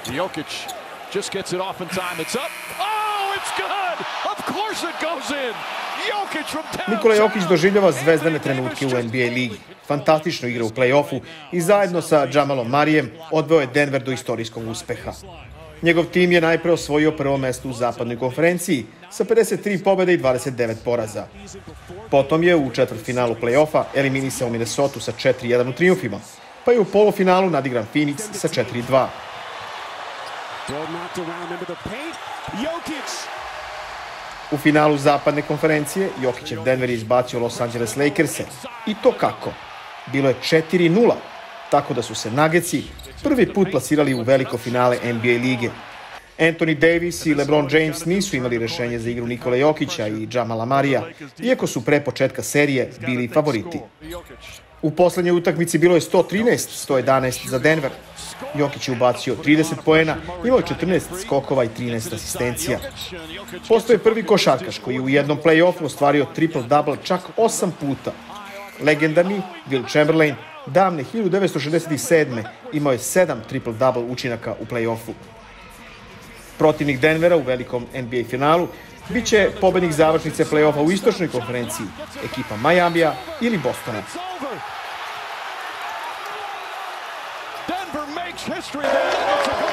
Jokic just gets it off in time. It's up. Oh, it's good. Of course it goes in. Jokic from downtown. Nikola Jokić doživljava zvezdane trenutke u NBA ligi. Fantastično igra u play-offu i zajedno sa Jamalom Marijem odveo je Denver do istorijskog uspeha. Njegov tim je najpre osvojio prvo mesto u zapadnoj konferenciji sa 53 pobjede i 29 poraza. Potom je u četvrtfinalu play-offa eliminisao Minnesotu sa 4-1 u trijumfima, pa je u polufinalu nadigran Phoenix sa 4-2. U finalu zapadne konferencije Jokićev Denver je izbacio Los Angeles Lakers-e. I to kako? Bilo je 4-0, tako da su se Nuggetsi prvi put plasirali u veliko finale NBA lige. Anthony Davis i LeBron James nisu imali rešenje za igru Nikola Jokića i Jamala Marija, iako su pre početka serije bili favoriti. U poslednjoj utakmici bilo je 113-111 za Denver. Jokić je ubacio 30 poena, imao je 14 skokova i 13 asistencija. Postoje prvi košarkaš koji je u jednom play-offu ostvario triple-double čak 8 puta. Legendarni Will Chamberlain davne 1967. imao je 7 triple-double učinaka u play-offu. Protivnik Denvera u velikom NBA finalu biće pobednik završnice play-offa u istočnoj konferenciji, ekipa Majamija ili Bostona. Denver makes history there.